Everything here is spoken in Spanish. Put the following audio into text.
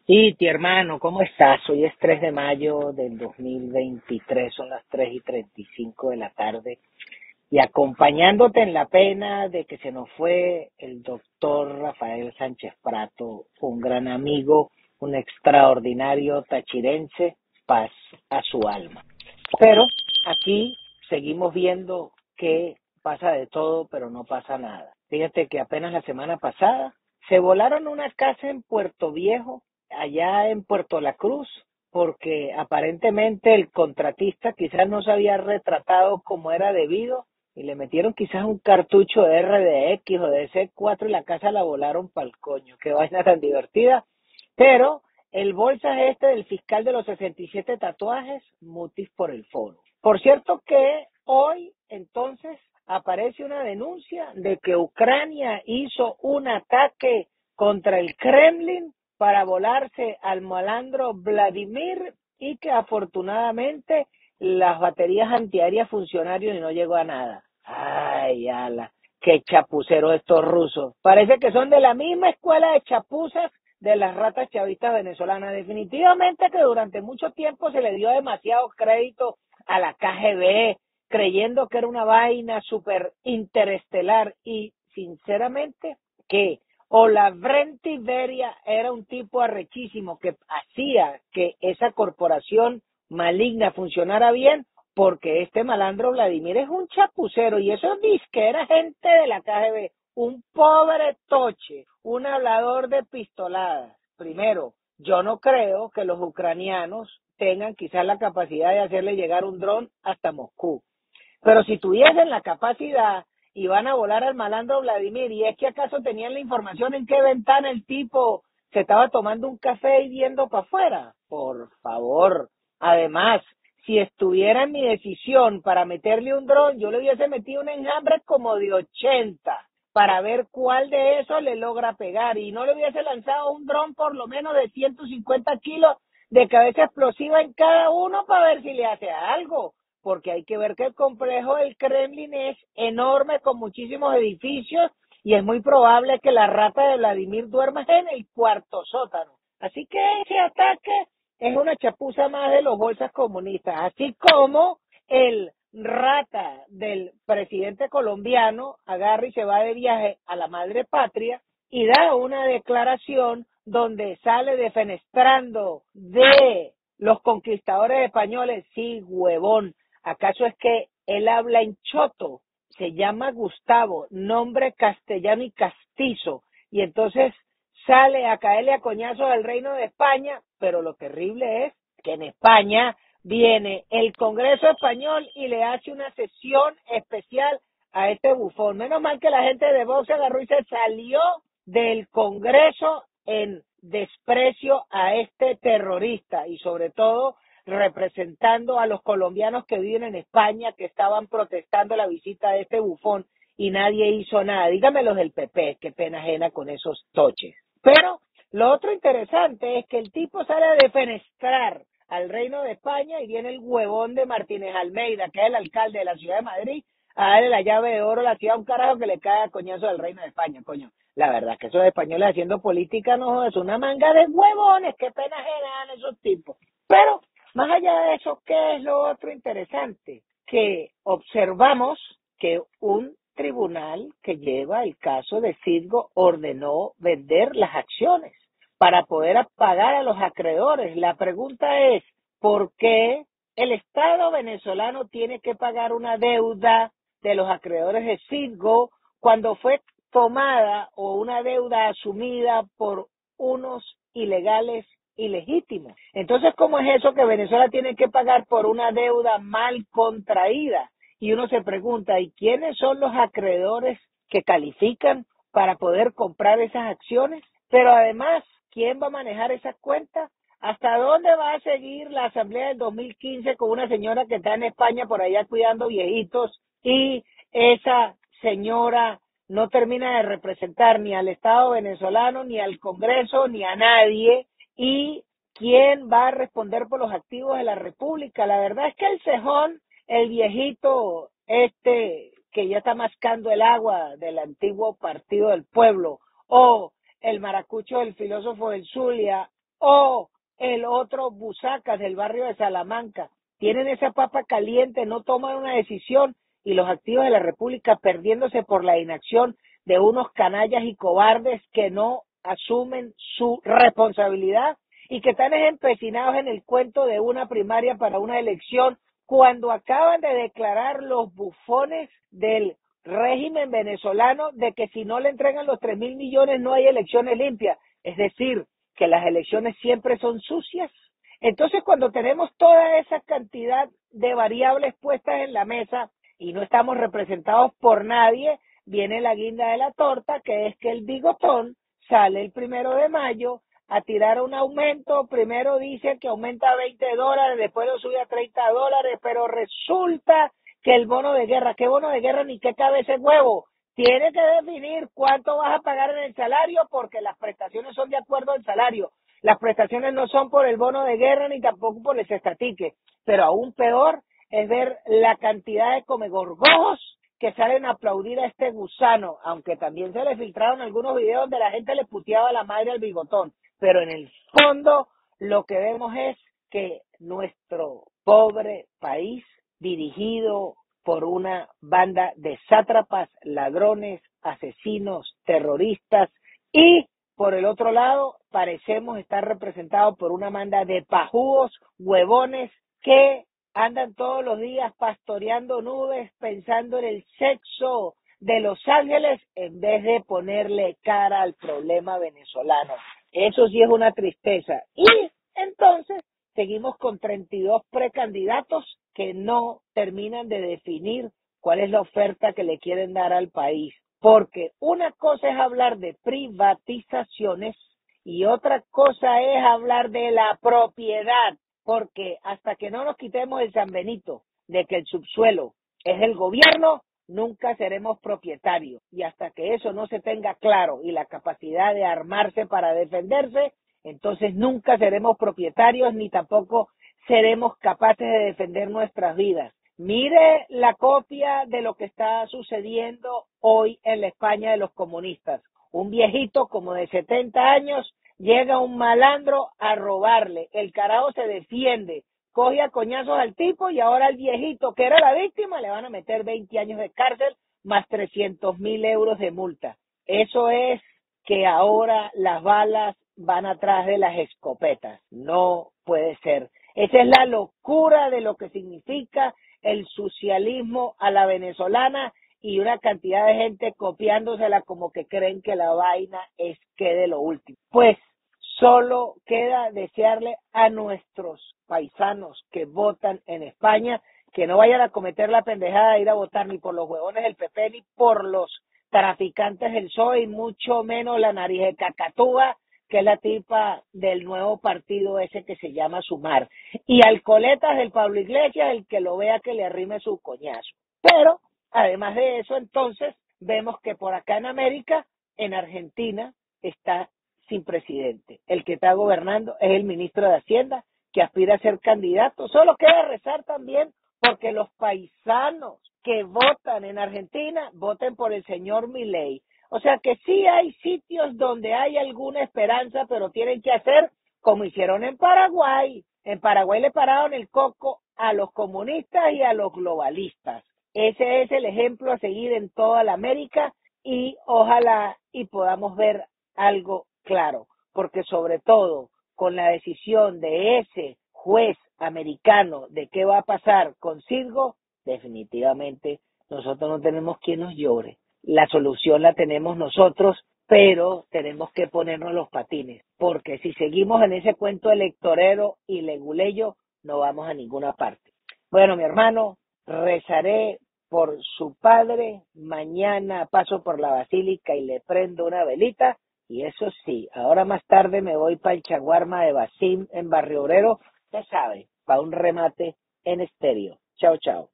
Iti, hermano, ¿cómo estás? Hoy es 3 de mayo del 2023, son las 3:35 de la tarde, y acompañándote en la pena de que se nos fue el doctor Rafael Sánchez Prato, un gran amigo, un extraordinario tachirense, paz a su alma. Pero aquí seguimos viendo que pasa de todo, pero no pasa nada. Fíjate que apenas la semana pasada se volaron una casa en Puerto Viejo, allá en Puerto La Cruz, porque aparentemente el contratista quizás no se había retratado como era debido y le metieron quizás un cartucho de RDX o de C4 y la casa la volaron pa'l coño. Qué vaina tan divertida. Pero el bolsa este del fiscal de los 67 tatuajes, mutis por el foro. Por cierto que hoy entonces aparece una denuncia de que Ucrania hizo un ataque contra el Kremlin para volarse al malandro Vladimir y que afortunadamente las baterías antiaéreas funcionaron y no llegó a nada. Ay, ala, qué chapuceros estos rusos. Parece que son de la misma escuela de chapuzas de las ratas chavistas venezolanas. Definitivamente que durante mucho tiempo se le dio demasiado crédito a la KGB, creyendo que era una vaina súper interestelar y sinceramente que Olavrenti Beria era un tipo arrechísimo que hacía que esa corporación maligna funcionara bien porque este malandro Vladimir es un chapucero y eso dice que era gente de la KGB, un pobre toche, un hablador de pistoladas. Primero, yo no creo que los ucranianos tengan quizás la capacidad de hacerle llegar un dron hasta Moscú. Pero si tuviesen la capacidad y van a volar al malandro Vladimir, y es que acaso tenían la información en qué ventana el tipo se estaba tomando un café y viendo para afuera, por favor. Además, si estuviera en mi decisión para meterle un dron, yo le hubiese metido un enjambre como de 80 para ver cuál de esos le logra pegar y no le hubiese lanzado un dron por lo menos de 150 kilos de cabeza explosiva en cada uno para ver si le hace algo, porque hay que ver que el complejo del Kremlin es enorme con muchísimos edificios y es muy probable que la rata de Vladimir duerma en el cuarto sótano. Así que ese ataque es una chapuza más de los bolsas comunistas, así como el rata del presidente colombiano agarra y se va de viaje a la madre patria y da una declaración donde sale defenestrando de los conquistadores españoles. Sí, huevón, ¿acaso es que él habla en choto? Se llama Gustavo, nombre castellano y castizo, y entonces sale a caerle a coñazo al reino de España, pero lo terrible es que en España viene el Congreso español y le hace una sesión especial a este bufón. Menos mal que la gente de Vox se agarró y se salió del Congreso en desprecio a este terrorista y sobre todo representando a los colombianos que viven en España, que estaban protestando la visita de este bufón y nadie hizo nada. Dígame los del PP, qué pena ajena con esos toches. Pero lo otro interesante es que el tipo sale a defenestrar al Reino de España y viene el huevón de Martínez Almeida, que es el alcalde de la ciudad de Madrid, a darle la llave de oro a la ciudad, un carajo que le cae a coñazo al Reino de España, coño. La verdad que esos españoles haciendo política no es una manga de huevones, qué pena ajena dan esos tipos. Pero más allá de eso, ¿qué es lo otro interesante? Que observamos que un tribunal que lleva el caso de Citgo ordenó vender las acciones para poder pagar a los acreedores. La pregunta es, ¿por qué el Estado venezolano tiene que pagar una deuda de los acreedores de Citgo cuando fue tomada o una deuda asumida por unos ilegales ilegítimos? Entonces, ¿cómo es eso que Venezuela tiene que pagar por una deuda mal contraída? Y uno se pregunta, ¿y quiénes son los acreedores que califican para poder comprar esas acciones? Pero además, ¿quién va a manejar esas cuentas? ¿Hasta dónde va a seguir la asamblea del 2015 con una señora que está en España por allá cuidando viejitos y esa señora no termina de representar ni al Estado venezolano, ni al Congreso, ni a nadie? ¿Y quién va a responder por los activos de la República? La verdad es que el cejón, el viejito que ya está mascando el agua del antiguo Partido del Pueblo, o el maracucho del filósofo del Zulia, o el otro Busacas del barrio de Salamanca. Tienen esa papa caliente, no toman una decisión y los activos de la República perdiéndose por la inacción de unos canallas y cobardes que no asumen su responsabilidad y que están empecinados en el cuento de una primaria para una elección cuando acaban de declarar los bufones del régimen venezolano de que si no le entregan los 3.000 millones no hay elecciones limpias, es decir, que las elecciones siempre son sucias. Entonces, cuando tenemos toda esa cantidad de variables puestas en la mesa y no estamos representados por nadie, viene la guinda de la torta, que es que el bigotón sale el 1 de mayo a tirar un aumento. Primero dice que aumenta a $20, después lo sube a $30, pero resulta que el bono de guerra, ¿qué bono de guerra ni qué cabeza de huevo? Tiene que definir cuánto vas a pagar en el salario porque las prestaciones son de acuerdo al salario. Las prestaciones no son por el bono de guerra ni tampoco por el cestatique. Pero aún peor es ver la cantidad de comegorgojos que salen a aplaudir a este gusano, aunque también se le filtraron algunos videos donde la gente le puteaba a la madre al bigotón. Pero en el fondo lo que vemos es que nuestro pobre país, dirigido por una banda de sátrapas, ladrones, asesinos, terroristas, y por el otro lado parecemos estar representados por una banda de pajúos, huevones, que andan todos los días pastoreando nubes, pensando en el sexo de Los Ángeles en vez de ponerle cara al problema venezolano. Eso sí es una tristeza. Y entonces seguimos con 32 precandidatos que no terminan de definir cuál es la oferta que le quieren dar al país. Porque una cosa es hablar de privatizaciones y otra cosa es hablar de la propiedad. Porque hasta que no nos quitemos el San Benito de que el subsuelo es del gobierno, nunca seremos propietarios. Y hasta que eso no se tenga claro y la capacidad de armarse para defenderse, entonces nunca seremos propietarios ni tampoco seremos capaces de defender nuestras vidas. Mire la copia de lo que está sucediendo hoy en la España de los comunistas. Un viejito como de 70 años llega un malandro a robarle, el carajo se defiende, coge a coñazos al tipo y ahora al viejito que era la víctima le van a meter 20 años de cárcel más 300.000 euros de multa. Eso es que ahora las balas van atrás de las escopetas. No puede ser. Esa es la locura de lo que significa el socialismo a la venezolana y una cantidad de gente copiándosela como que creen que la vaina es que de lo último. Pues solo queda desearle a nuestros paisanos que votan en España que no vayan a cometer la pendejada de ir a votar ni por los huevones del PP ni por los traficantes del PSOE y mucho menos la nariz de cacatúa que es la tipa del nuevo partido ese que se llama Sumar. Y alcoletas del Pablo Iglesias, el que lo vea que le arrime su coñazo. Pero, además de eso, entonces, vemos que por acá en América, en Argentina, está sin presidente. El que está gobernando es el ministro de Hacienda, que aspira a ser candidato. Solo queda rezar también porque los paisanos que votan en Argentina voten por el señor Milei. O sea que sí hay sitios donde hay alguna esperanza, pero tienen que hacer como hicieron en Paraguay. En Paraguay le pararon el coco a los comunistas y a los globalistas. Ese es el ejemplo a seguir en toda la América y ojalá y podamos ver algo claro, porque sobre todo con la decisión de ese juez americano de qué va a pasar con Citgo, definitivamente nosotros no tenemos quien nos llore. La solución la tenemos nosotros, pero tenemos que ponernos los patines, porque si seguimos en ese cuento electorero y leguleyo, no vamos a ninguna parte. Bueno, mi hermano, rezaré por su padre, mañana paso por la basílica y le prendo una velita, y eso sí, ahora más tarde me voy para el Chaguarma de Basim en Barrio Obrero, ya sabe, para un remate en estéreo. Chao, chao.